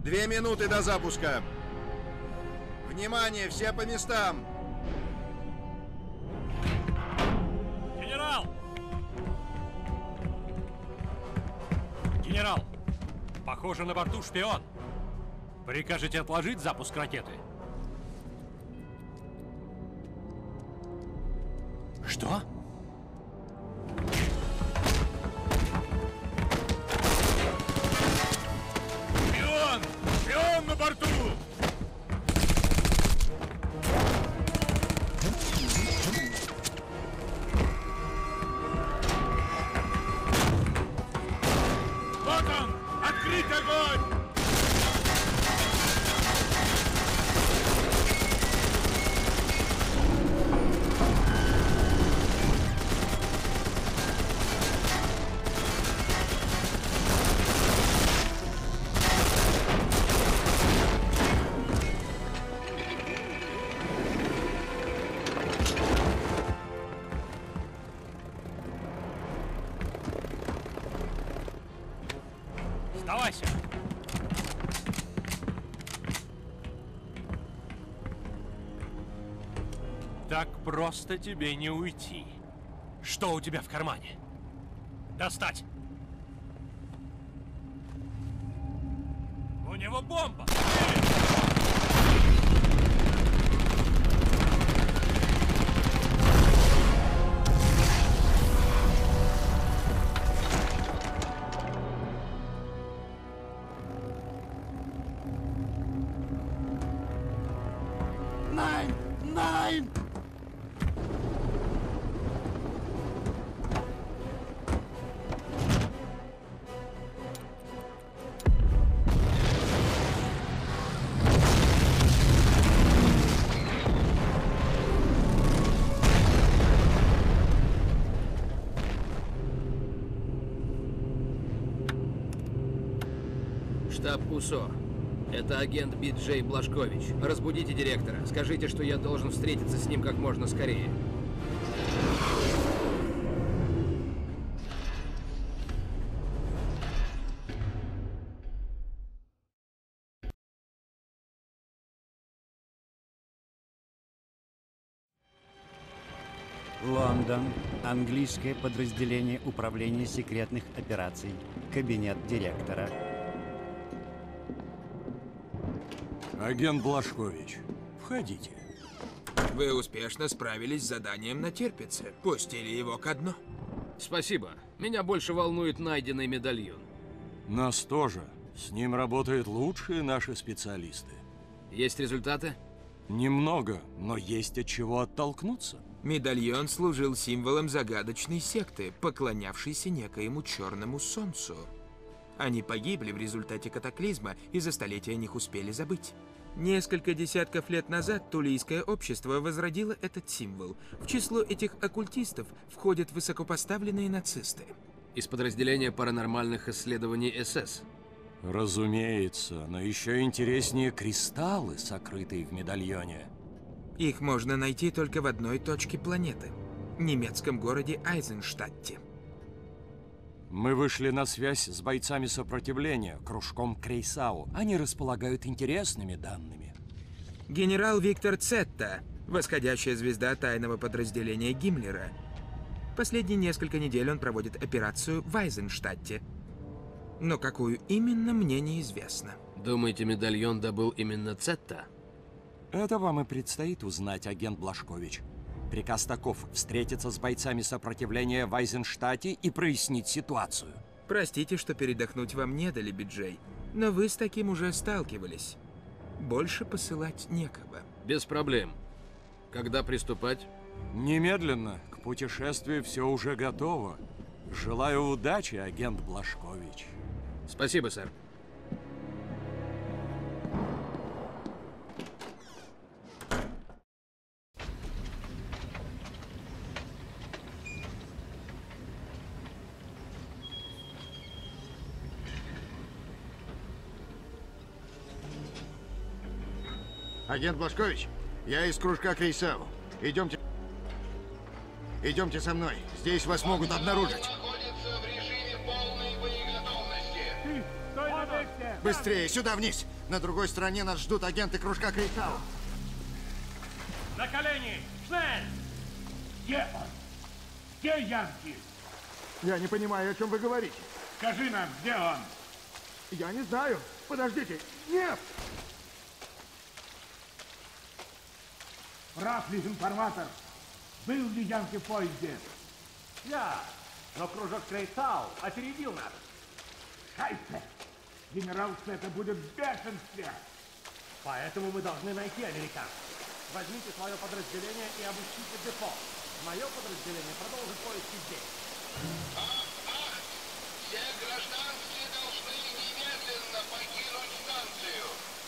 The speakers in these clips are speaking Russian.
2 минуты до запуска. Внимание, все по местам. Генерал! Генерал! Похоже, на борту шпион. Прикажете отложить запуск ракеты? Что? Шпион! Шпион на борту! Вот он! Открыть огонь! Сдавайся! Так просто тебе не уйти. Что у тебя в кармане? Достать! У него бомба! Nein! Nein! Штаб УСО. Это агент Би-Джей Блашкович. Разбудите директора. Скажите, что я должен встретиться с ним как можно скорее. Лондон. Английское подразделение управления секретных операций. Кабинет директора. Агент Блашкович, входите. Вы успешно справились с заданием на Тирпице. Пустили его ко дну. Спасибо. Меня больше волнует найденный медальон. Нас тоже. С ним работают лучшие наши специалисты. Есть результаты? Немного, но есть от чего оттолкнуться. Медальон служил символом загадочной секты, поклонявшейся некоему черному солнцу. Они погибли в результате катаклизма, и за столетия о них успели забыть. Несколько десятков лет назад Тулийское общество возродило этот символ. В число этих оккультистов входят высокопоставленные нацисты. Из подразделения паранормальных исследований СС. Разумеется, но еще интереснее кристаллы, сокрытые в медальоне. Их можно найти только в одной точке планеты – немецком городе Айзенштадте. Мы вышли на связь с бойцами сопротивления, кружком Крейсау. Они располагают интересными данными. Генерал Виктор Цетта, восходящая звезда тайного подразделения Гиммлера. Последние несколько недель он проводит операцию в Айзенштадте. Но какую именно, мне неизвестно. Думаете, медальон добыл именно Цетта? Это вам и предстоит узнать, агент Блашкович. Приказ таков – встретиться с бойцами сопротивления в Айзенштадте и прояснить ситуацию. Простите, что передохнуть вам не дали, Би-Джей, но вы с таким уже сталкивались. Больше посылать некого. Без проблем. Когда приступать? Немедленно. К путешествию все уже готово. Желаю удачи, агент Блашкович. Спасибо, сэр. Агент Блашкович, я из кружка Крейсау. Идемте. Идемте со мной. Здесь вас могут обнаружить. Стой на Быстрее, сюда вниз! На другой стороне нас ждут агенты кружка Крейсау. На колени! Шнель! Где он? Где Янки? Я не понимаю, о чем вы говорите. Скажи нам, где он? Я не знаю. Подождите. Нет! Прав ли информатор? Был ли Янки в поезде? Я! Но кружок Крейсау опередил нас. Шайсе! Генерал Сета будет в бешенстве! Поэтому мы должны найти американцев. Возьмите свое подразделение и обыщите депо. Мое подразделение продолжит поиски здесь. Все гражданские должны немедленно покинуть станцию.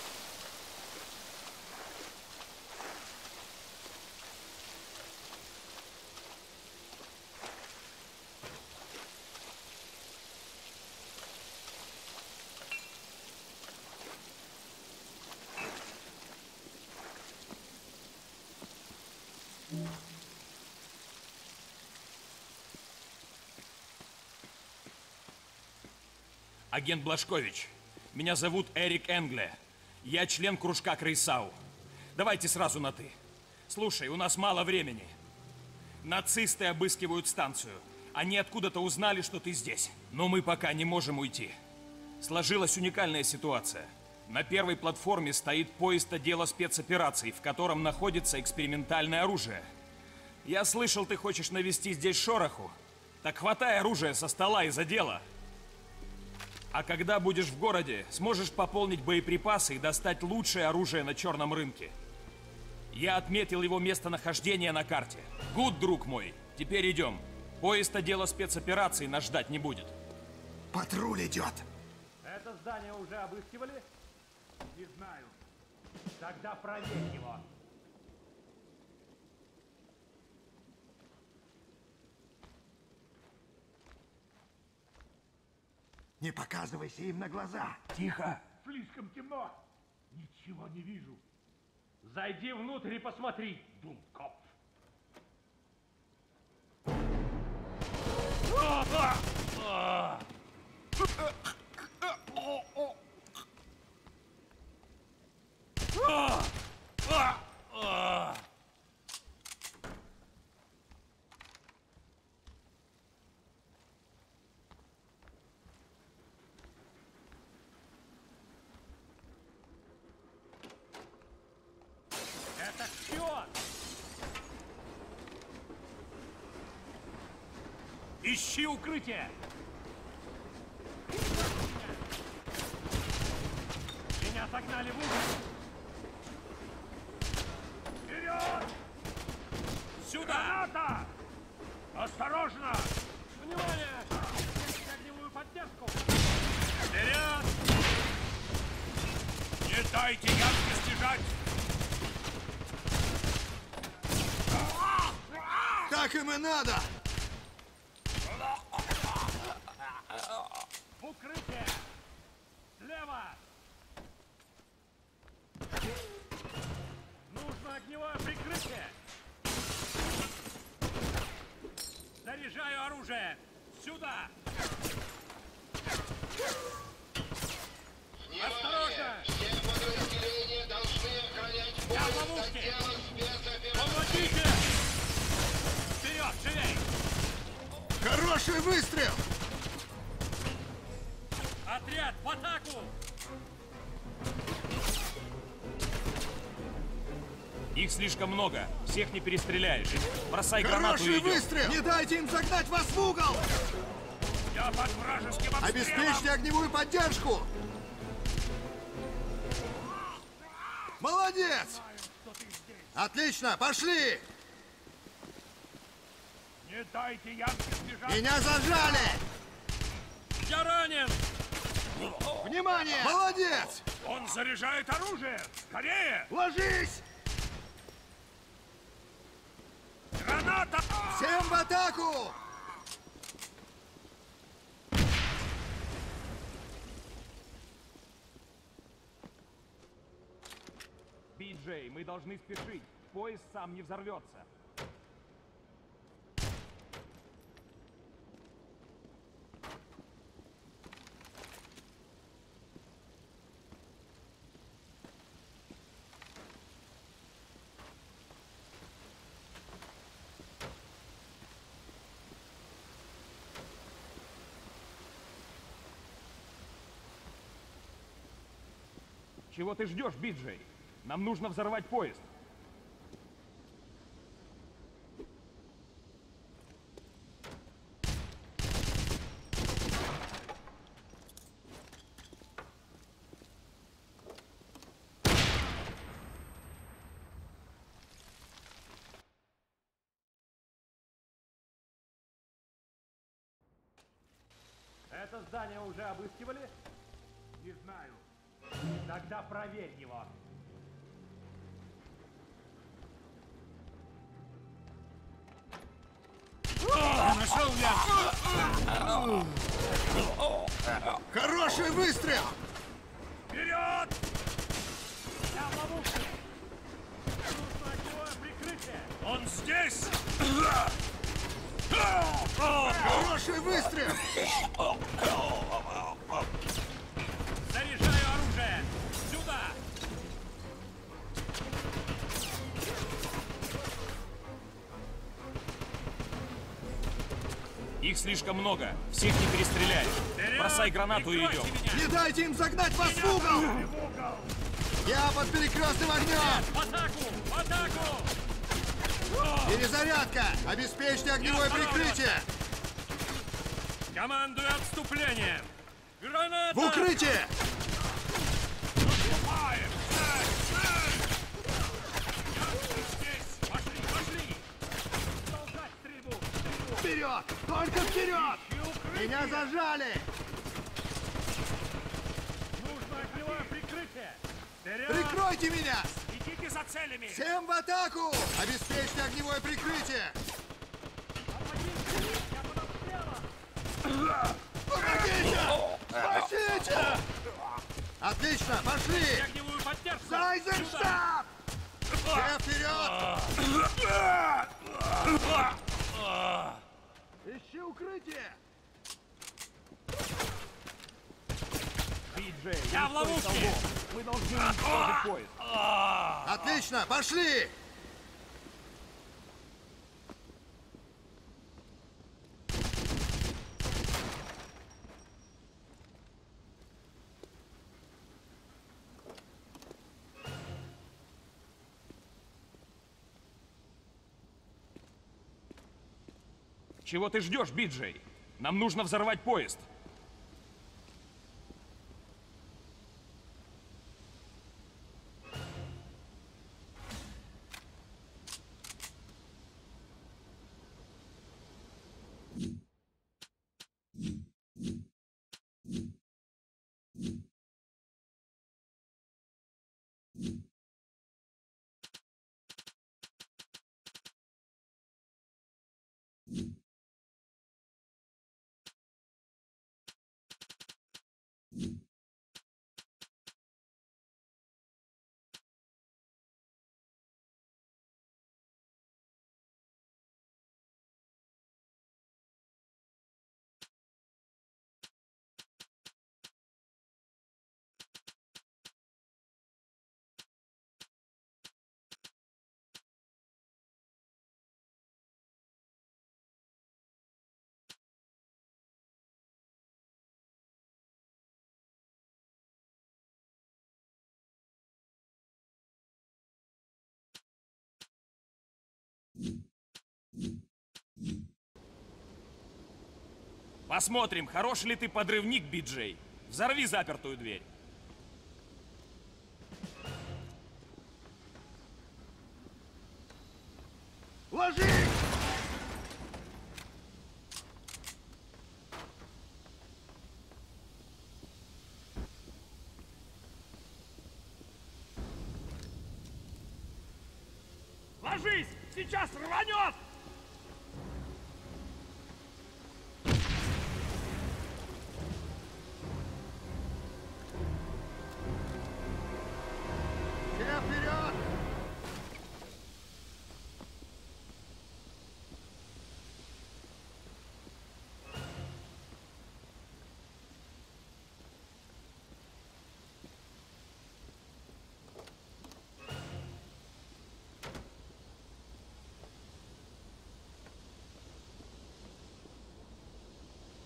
Агент Блашкович, меня зовут Эрик Энгле. Я член кружка Крейсау. Давайте сразу на «ты». Слушай, у нас мало времени. Нацисты обыскивают станцию. Они откуда-то узнали, что ты здесь. Но мы пока не можем уйти. Сложилась уникальная ситуация. На первой платформе стоит поезд отдела спецопераций, в котором находится экспериментальное оружие. Я слышал, ты хочешь навести здесь шороху. Так хватай оружие со стола и за дело. А когда будешь в городе, сможешь пополнить боеприпасы и достать лучшее оружие на черном рынке. Я отметил его местонахождение на карте. Гуд, друг мой. Теперь идем. Поезд отдела спецопераций нас ждать не будет. Патруль идет. Это здание уже обыскивали? Не знаю. Тогда проверь его. Не показывайся им на глаза. Тихо. Слишком темно. Ничего не вижу. Зайди внутрь и посмотри, Думкопф. Это шпион! Ищи укрытие! Меня загнали в угол! Вперед! Сюда! Граната! Осторожно! Внимание! Огневую поддержку! Вперед! Не дайте Янке сбежать! Так им и надо. В укрытие! Слева! Нужно огневое прикрытие! Заряжаю оружие! Сюда! Осторожно! Все подразделения должны охранять Я в поезд ловушке! отдела спецопераций. Помогите! Вперед, живей! Хороший выстрел. Отряд, в атаку! Их слишком много. Всех не перестреляешь. Бросай гранату и Хороший идем. выстрел. Не дайте им загнать вас в угол. Я под вражеским обстрелом! Обеспечьте огневую поддержку. Молодец. Отлично, пошли. Не дайте Янке сбежать! Меня зажали. Я ранен! Внимание. Молодец. Он заряжает оружие! Скорее! Ложись. Граната! Всем в атаку. Би-Джей, мы должны спешить. Поезд сам не взорвется. Чего ты ждешь, Биджей? Нам нужно взорвать поезд. Это здание уже обыскивали? Не знаю. Тогда проверь его. Хороший выстрел! Вперед! Я в ловушке! Нужно огневое прикрытие! Он здесь! Хороший выстрел! Заряжаю оружие! Сюда! Их слишком много. Всех не перестреляешь. Бросай гранату и идем. Не дайте им загнать вас в угол! Я под перекрестным огнем! В атаку! В атаку! Перезарядка! Обеспечьте огневое прикрытие! Командую отступлением! Граната! В укрытие! Отступаем! Здесь! Пошли! Пошли! Продолжать стрельбу! Вперед! Только вперед! Меня зажали! Нужно огневое прикрытие! Вперед! Прикройте меня! Идите за целями! Всем в атаку! Обеспечьте огневое прикрытие! Помогите! Спасите! Отлично, пошли! Огневую поддержку! Айзенштаб! Все вперед! Ищи укрытие! Биджей, я в ловушке! Мы должны уничтожить поезд. Отлично, пошли! Чего ты ждешь, Биджей? Нам нужно взорвать поезд. Посмотрим, хороший ли ты подрывник, Биджей. Взорви запертую дверь. Ложись! Ложись! Сейчас рванет! Все вперед!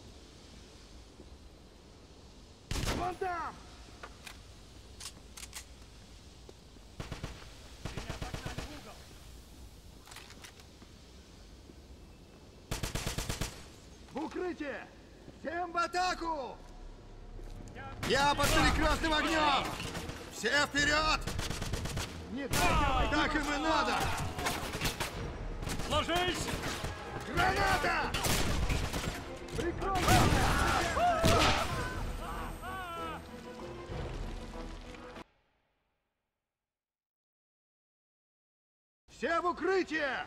Вон там! укрытие! Всем в атаку! Я под перекрестным огнем! Все вперед! Не так им и надо! Ложись! Граната! Прикройте! Все в укрытие!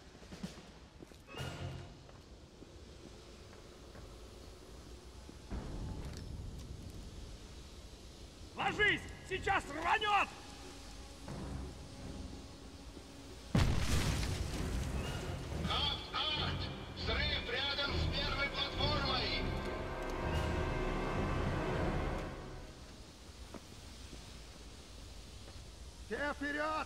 Ложись! Сейчас рванет! Ахт! Взрыв рядом с первой платформой! Все вперед!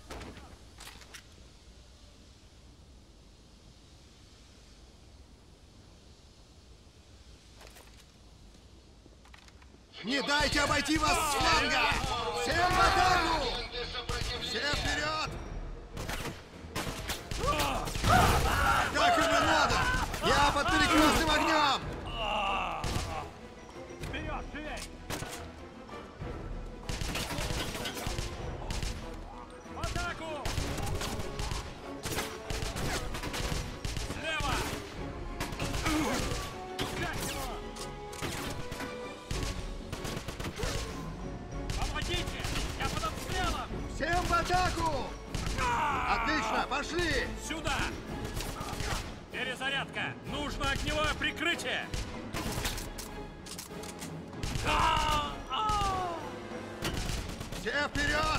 Не дайте обойти вас с фланга! Всем в атаку! Агенты сопротивления! Все вперед! Так им и надо! Я под перекрестным огнем! Вперед, живей! В атаку! Слева! Взять его! Помогите! Я под обстрелом! Всем в атаку! Отлично, пошли! Сюда! Перезарядка! Нужно огневое прикрытие! Все вперед!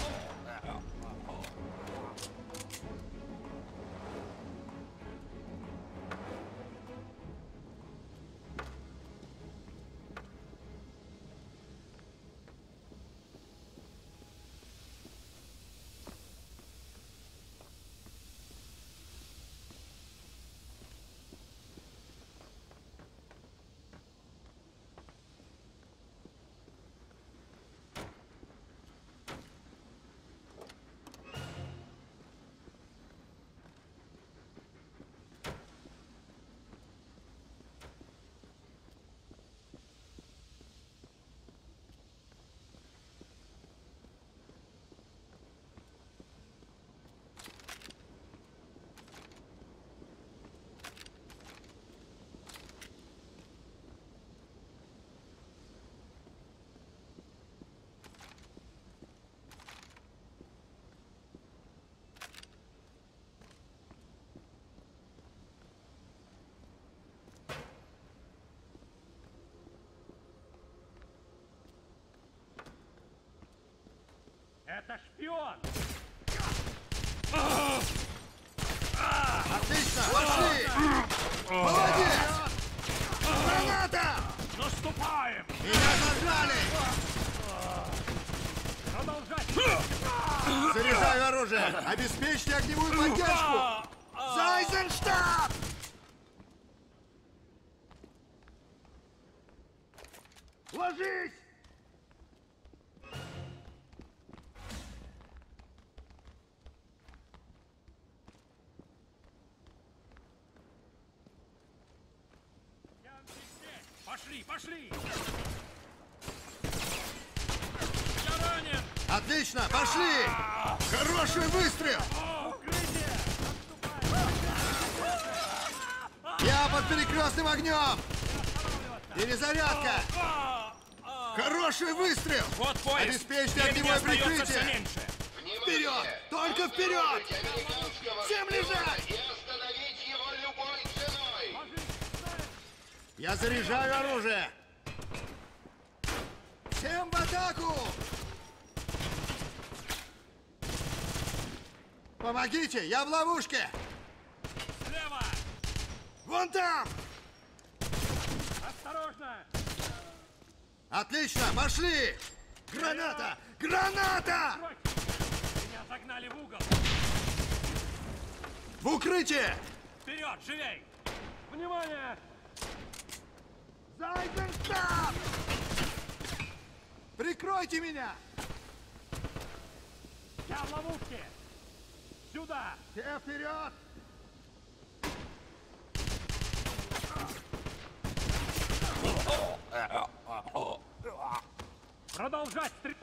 Это шпион! Отлично, пошли! Молодец! Граната! Наступаем! Меня зажали! Продолжать! Заряжаю оружие! Обеспечьте огневую поддержку! Зайзенштаб! Ложись! Пошли, пошли! Я ранен! Отлично, пошли! Хороший выстрел! Укрытие! Я под перекрестным огнем! Перезарядка! Хороший выстрел! Вот поезд! Обеспечьте Времени огневое остается прикрытие! все меньше! Вперед! Только вперед! Американского Всем шпиона лежать! и остановить его любой ценой! Я заряжаю оружие! Всем в атаку! Помогите, я в ловушке! Слева! Вон там! Осторожно! Отлично, пошли! Граната! Граната! Меня загнали в угол! В укрытие! Вперед, живей! Внимание! Зайденштаб! Прикройте меня! Я в ловушке! Сюда! Все вперед! Продолжать стрелять!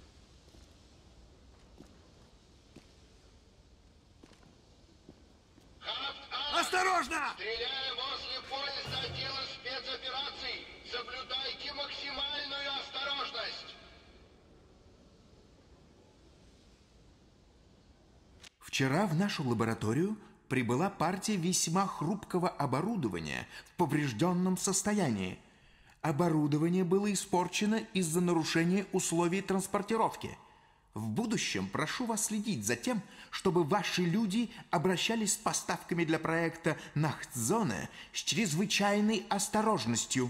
Осторожно! Стреляя возле поезда отдела спецопераций, соблюдайте максимальную осторожность. Вчера в нашу лабораторию прибыла партия весьма хрупкого оборудования в поврежденном состоянии. Оборудование было испорчено из-за нарушения условий транспортировки. В будущем прошу вас следить за тем, чтобы ваши люди обращались с поставками для проекта Нахтзоне с чрезвычайной осторожностью.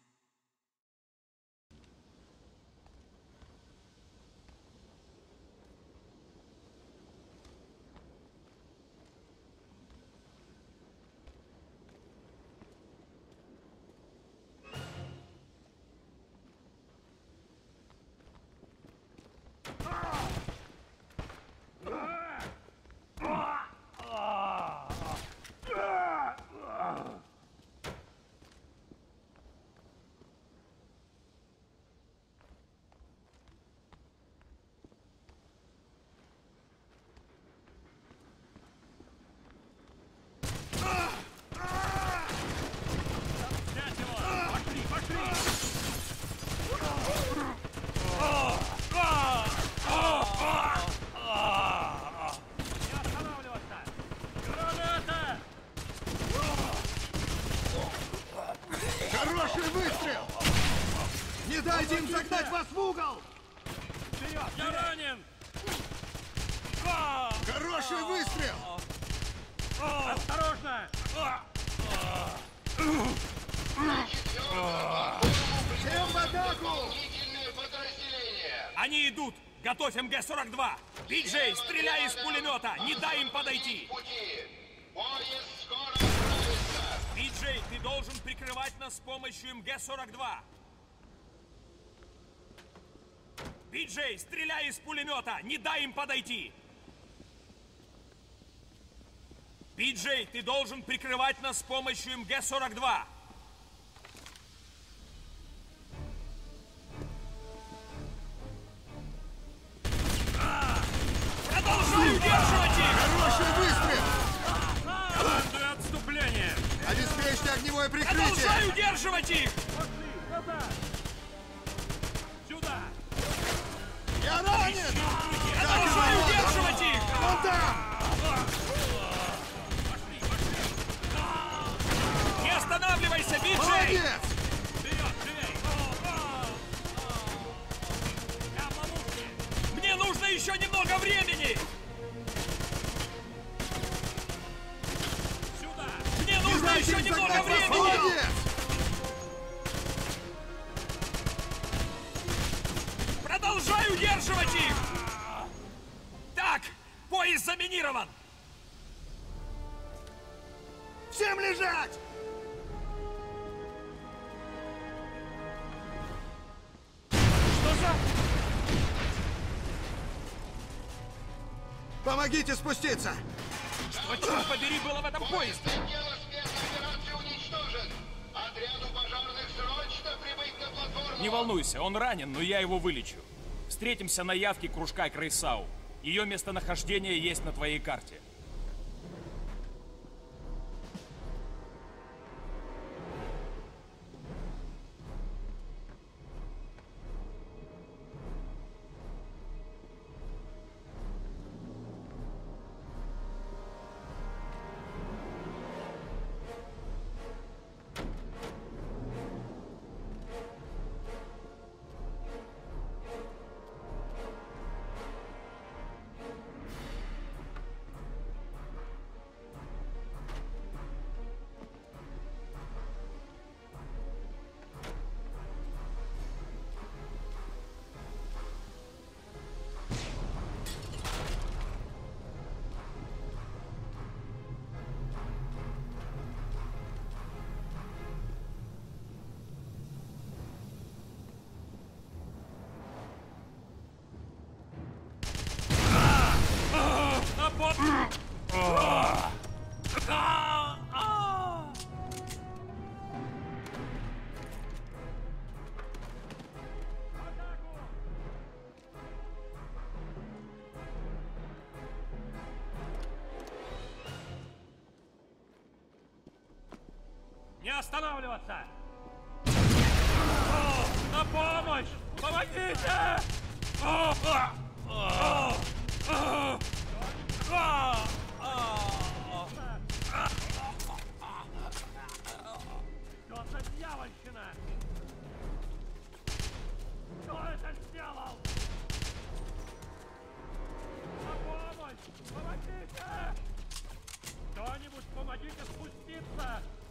Хороший выстрел! Не дайте им загнать вас в угол! Я ранен! Хороший выстрел! Осторожно! Всем в атаку! Дополнительные подразделения. Они идут! Готовь МГ-42! Биджей, стреляй из пулемета! Не дай им подойти! Пути. Поезд скоро отправится. Биджей, ты должен прикрывать нас с помощью МГ-42! Биджей, стреляй из пулемета! Не дай им подойти! Биджей, ты должен прикрывать нас с помощью МГ-42! Продолжай удерживать их! Хороший выстрел! Командую отступление! Обеспечьте огневое прикрытие! Продолжай удерживать их! Сюда! Я ранен! Продолжай удерживать их! Вон там! Не останавливайся, Биджей! Молодец! Вперед, живей! Я помогу тебе! Мне нужно еще немного времени! Сюда! Мне Не нужно дайте еще им немного загнать вас! времени! Молодец! Продолжай удерживать их! Так, поезд заминирован! Всем лежать! Что за... Помогите спуститься! Что, черт побери, было в этом Поезд поезде? отдела спецопераций уничтожен. Отряду пожарных срочно прибыть на платформу. Не волнуйся, он ранен, но я его вылечу. Встретимся на явке кружка Крейсау. Ее местонахождение есть на твоей карте. останавливаться! На помощь! Помогите! Что за дьявольщина? Кто это сделал? На помощь! Помогите! Кто-нибудь помогите спуститься!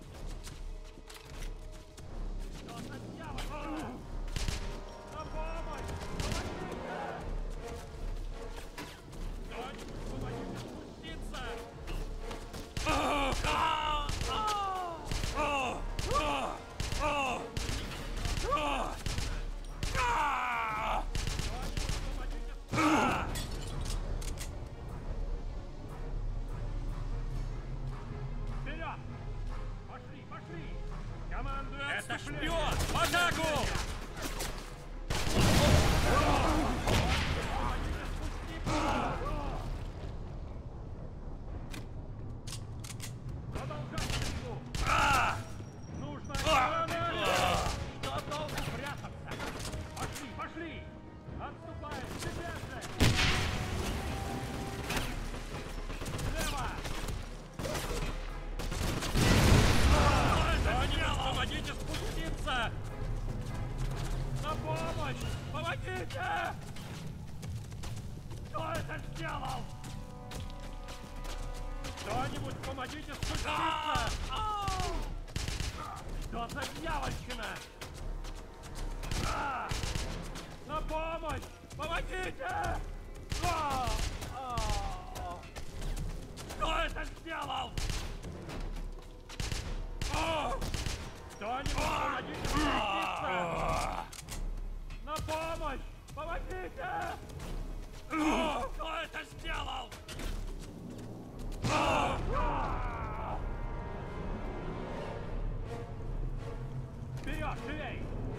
Что за дьявольщина? На помощь! Помогите! Кто-нибудь помогите спуститься! Вперед! Пошли, пошли! Командую Это отступление! шпион! В атаку! Продолжать стрельбу! Нужно что должен прятаться? Пошли, пошли! Отступаем! Теперь же! Слева! Кто-нибудь помогите спуститься! На помощь! Помогите! Кто это сделал? Кто-нибудь помогите спуститься! Что за дьявольщина? На помощь! Помогите! Кто это сделал? Кто-нибудь помогите спуститься! На помощь! Помогите! Кто это сделал? Вперед, живей!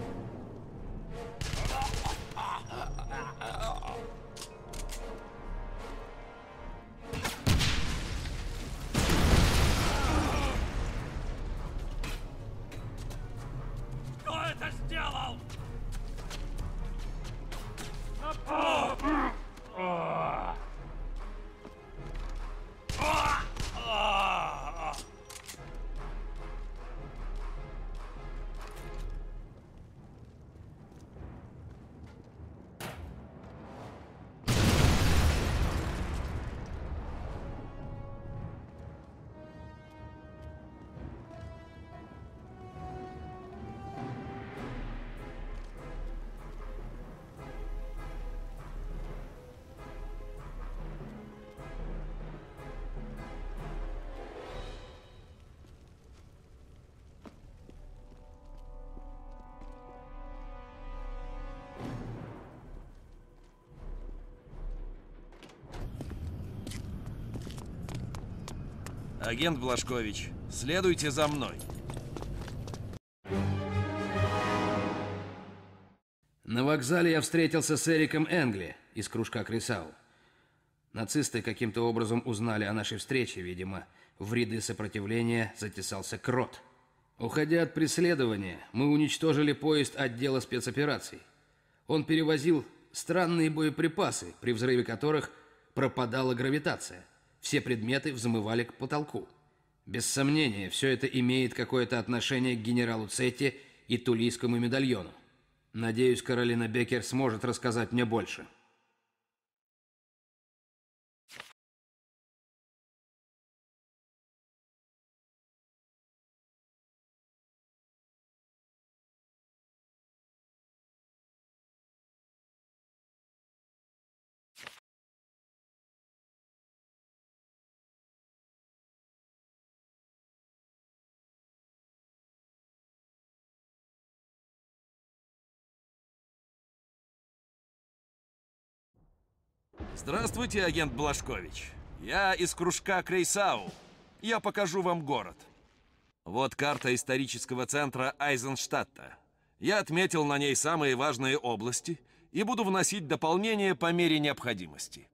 Кто это сделал? Агент Блашкович, следуйте за мной. На вокзале я встретился с Эриком Энгли из кружка Крисау. Нацисты каким-то образом узнали о нашей встрече, видимо. В ряды сопротивления затесался Крот. Уходя от преследования, мы уничтожили поезд отдела спецопераций. Он перевозил странные боеприпасы, при взрыве которых пропадала гравитация. Все предметы взмывали к потолку. Без сомнения, все это имеет какое-то отношение к генералу Цетти и Тулийскому медальону. Надеюсь, Каролина Беккер сможет рассказать мне больше. Здравствуйте, агент Блашкович. Я из кружка Крейсау. Я покажу вам город. Вот карта исторического центра Айзенштадта. Я отметил на ней самые важные области и буду вносить дополнения по мере необходимости.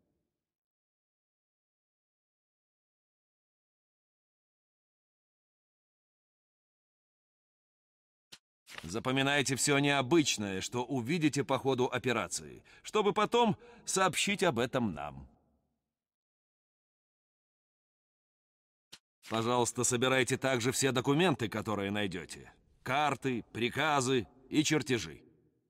Запоминайте все необычное, что увидите по ходу операции, чтобы потом сообщить об этом нам. Пожалуйста, собирайте также все документы, которые найдете. Карты, приказы и чертежи.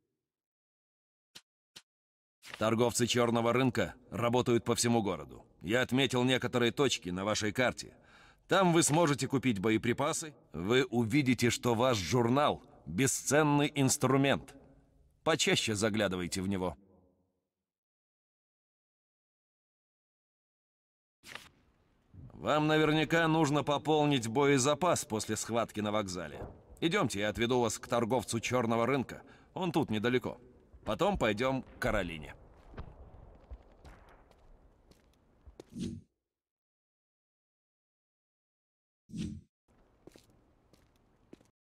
Торговцы черного рынка работают по всему городу. Я отметил некоторые точки на вашей карте. Там вы сможете купить боеприпасы. Вы увидите, что ваш журнал – бесценный инструмент. Почаще заглядывайте в него. Вам наверняка нужно пополнить боезапас после схватки на вокзале. Идемте, я отведу вас к торговцу черного рынка. Он тут недалеко. Потом пойдем к Каролине.